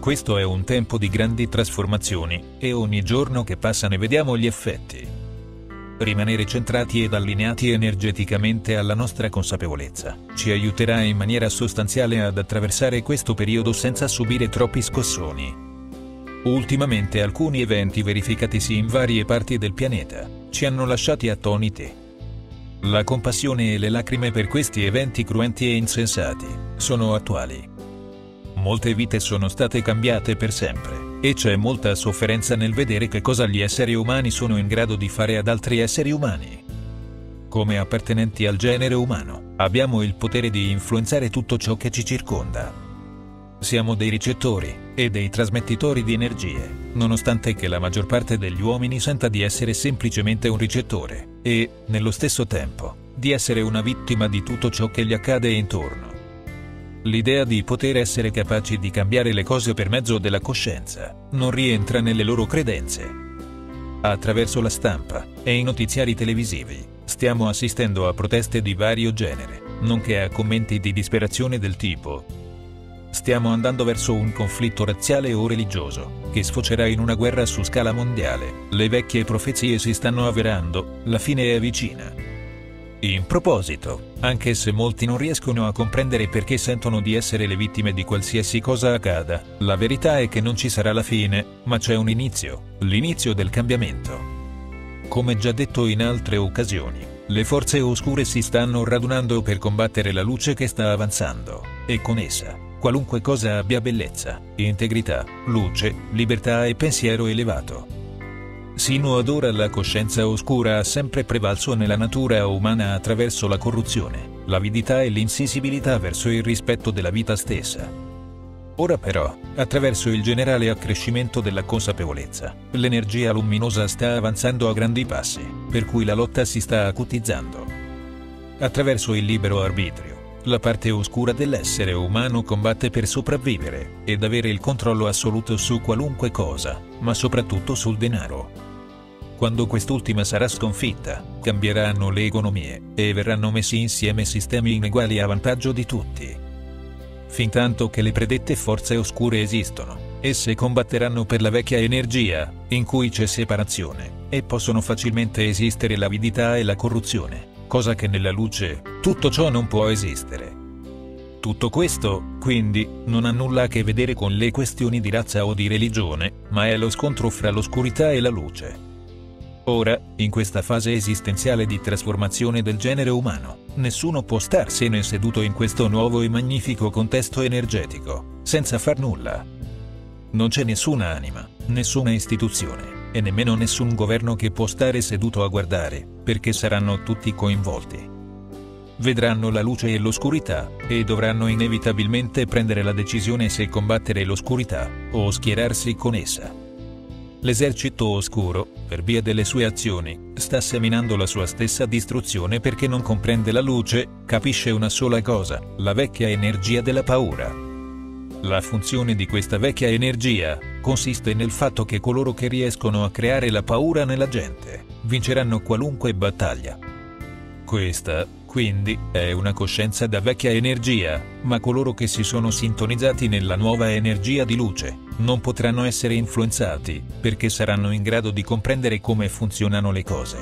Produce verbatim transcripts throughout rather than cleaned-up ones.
Questo è un tempo di grandi trasformazioni, e ogni giorno che passa ne vediamo gli effetti. Rimanere centrati ed allineati energeticamente alla nostra consapevolezza ci aiuterà in maniera sostanziale ad attraversare questo periodo senza subire troppi scossoni. Ultimamente alcuni eventi verificatisi in varie parti del pianeta ci hanno lasciati attoniti. La compassione e le lacrime per questi eventi cruenti e insensati sono attuali. Molte vite sono state cambiate per sempre, e c'è molta sofferenza nel vedere che cosa gli esseri umani sono in grado di fare ad altri esseri umani. Come appartenenti al genere umano, abbiamo il potere di influenzare tutto ciò che ci circonda. Siamo dei ricettori e dei trasmettitori di energie, nonostante che la maggior parte degli uomini senta di essere semplicemente un ricettore e, nello stesso tempo, di essere una vittima di tutto ciò che gli accade intorno. L'idea di poter essere capaci di cambiare le cose per mezzo della coscienza non rientra nelle loro credenze. Attraverso la stampa e i notiziari televisivi stiamo assistendo a proteste di vario genere, nonché a commenti di disperazione del tipo: stiamo andando verso un conflitto razziale o religioso, che sfocerà in una guerra su scala mondiale, le vecchie profezie si stanno avverando, la fine è vicina. In proposito, anche se molti non riescono a comprendere perché sentono di essere le vittime di qualsiasi cosa accada, la verità è che non ci sarà la fine, ma c'è un inizio, l'inizio del cambiamento. Come già detto in altre occasioni, le forze oscure si stanno radunando per combattere la luce che sta avanzando, e con essa qualunque cosa abbia bellezza, integrità, luce, libertà e pensiero elevato. Sino ad ora la coscienza oscura ha sempre prevalso nella natura umana attraverso la corruzione, l'avidità e l'insensibilità verso il rispetto della vita stessa. Ora però, attraverso il generale accrescimento della consapevolezza, l'energia luminosa sta avanzando a grandi passi, per cui la lotta si sta acutizzando. Attraverso il libero arbitrio, la parte oscura dell'essere umano combatte per sopravvivere ed avere il controllo assoluto su qualunque cosa, ma soprattutto sul denaro. Quando quest'ultima sarà sconfitta, cambieranno le economie e verranno messi insieme sistemi ineguali a vantaggio di tutti. Fintanto che le predette forze oscure esistono, esse combatteranno per la vecchia energia, in cui c'è separazione, e possono facilmente esistere l'avidità e la corruzione. Cosa che nella luce, tutto ciò non può esistere. Tutto questo, quindi, non ha nulla a che vedere con le questioni di razza o di religione, ma è lo scontro fra l'oscurità e la luce. Ora, in questa fase esistenziale di trasformazione del genere umano, nessuno può starsene seduto in questo nuovo e magnifico contesto energetico, senza far nulla. Non c'è nessuna anima, nessuna istituzione, e nemmeno nessun governo che può stare seduto a guardare, perché saranno tutti coinvolti. Vedranno la luce e l'oscurità, e dovranno inevitabilmente prendere la decisione se combattere l'oscurità, o schierarsi con essa. L'esercito oscuro, per via delle sue azioni, sta seminando la sua stessa distruzione perché non comprende la luce, capisce una sola cosa, la vecchia energia della paura. La funzione di questa vecchia energia consiste nel fatto che coloro che riescono a creare la paura nella gente vinceranno qualunque battaglia. Questa, quindi, è una coscienza da vecchia energia, ma coloro che si sono sintonizzati nella nuova energia di luce non potranno essere influenzati, perché saranno in grado di comprendere come funzionano le cose.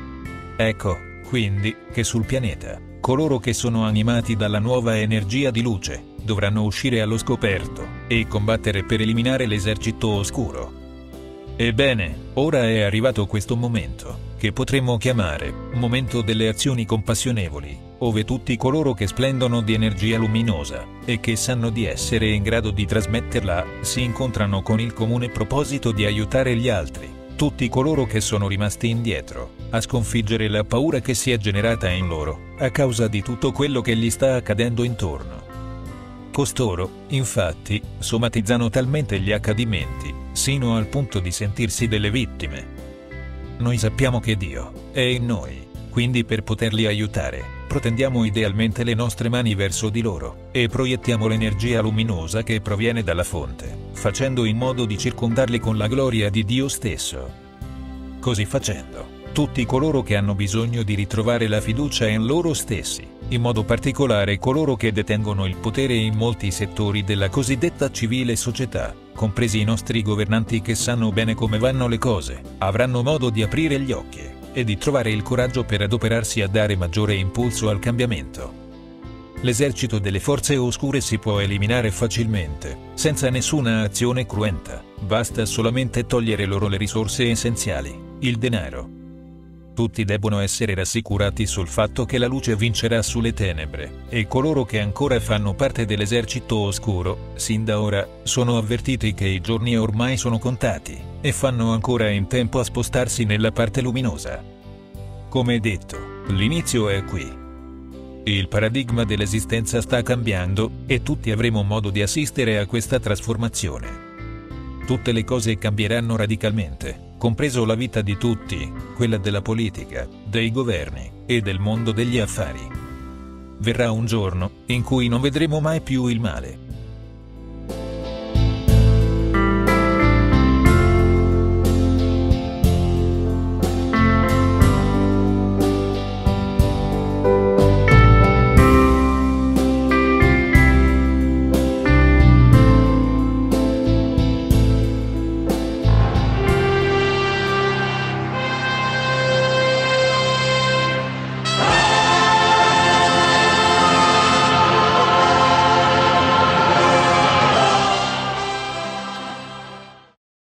Ecco, quindi, che sul pianeta, coloro che sono animati dalla nuova energia di luce dovranno uscire allo scoperto e combattere per eliminare l'esercito oscuro. Ebbene, ora è arrivato questo momento, che potremmo chiamare momento delle azioni compassionevoli, ove tutti coloro che splendono di energia luminosa e che sanno di essere in grado di trasmetterla si incontrano con il comune proposito di aiutare gli altri, tutti coloro che sono rimasti indietro, a sconfiggere la paura che si è generata in loro a causa di tutto quello che gli sta accadendo intorno. Costoro, infatti, somatizzano talmente gli accadimenti, sino al punto di sentirsi delle vittime. Noi sappiamo che Dio è in noi, quindi per poterli aiutare, protendiamo idealmente le nostre mani verso di loro, e proiettiamo l'energia luminosa che proviene dalla fonte, facendo in modo di circondarli con la gloria di Dio stesso. Così facendo, tutti coloro che hanno bisogno di ritrovare la fiducia in loro stessi, in modo particolare coloro che detengono il potere in molti settori della cosiddetta civile società, compresi i nostri governanti che sanno bene come vanno le cose, avranno modo di aprire gli occhi e di trovare il coraggio per adoperarsi a dare maggiore impulso al cambiamento. L'esercito delle forze oscure si può eliminare facilmente, senza nessuna azione cruenta, basta solamente togliere loro le risorse essenziali, il denaro. Tutti debbono essere rassicurati sul fatto che la luce vincerà sulle tenebre, e coloro che ancora fanno parte dell'esercito oscuro, sin da ora, sono avvertiti che i giorni ormai sono contati, e fanno ancora in tempo a spostarsi nella parte luminosa. Come detto, l'inizio è qui. Il paradigma dell'esistenza sta cambiando, e tutti avremo modo di assistere a questa trasformazione. Tutte le cose cambieranno radicalmente, compreso la vita di tutti, quella della politica, dei governi, e del mondo degli affari. Verrà un giorno, in cui non vedremo mai più il male.